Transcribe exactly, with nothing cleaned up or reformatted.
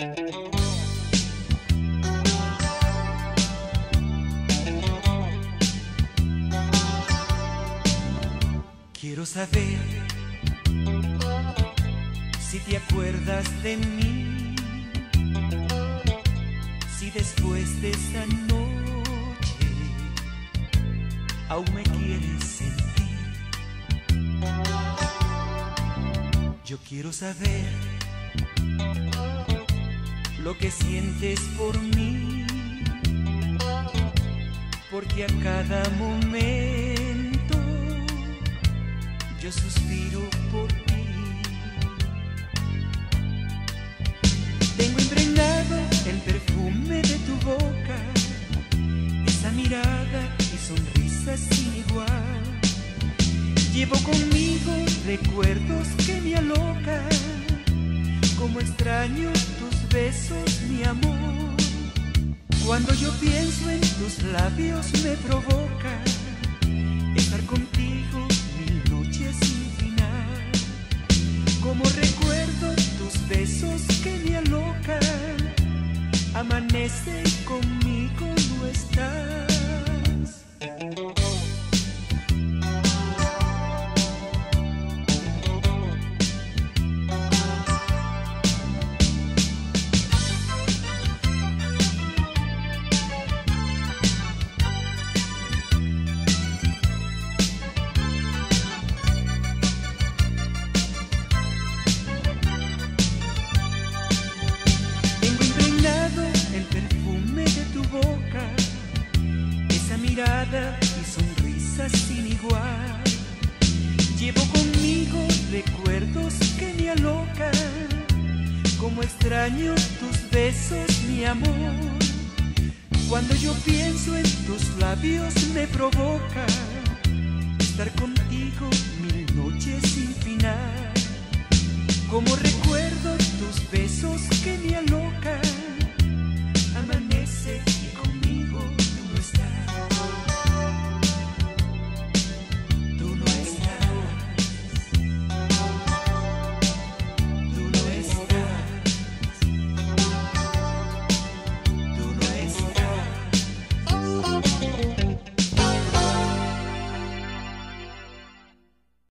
Quiero saber si te acuerdas de mí, si después de esa noche aún me quieres sentir. Yo quiero saber lo que sientes por mí, porque a cada momento yo suspiro por ti. Tengo impregnado el perfume de tu boca, esa mirada y sonrisa sin igual. Llevo conmigo recuerdos que me alocan, como extraño tus besos, mi amor. Cuando yo pienso en tus labios me provoca estar contigo sin final, como recuerdo tus besos que me alocan. Amanece y conmigo no estás. Mirada y sonrisa sin igual. Llevo conmigo recuerdos que me alocan, como extraño tus besos, mi amor. Cuando yo pienso en tus labios me provoca estar contigo mil noches sin final, como recuerdo tus besos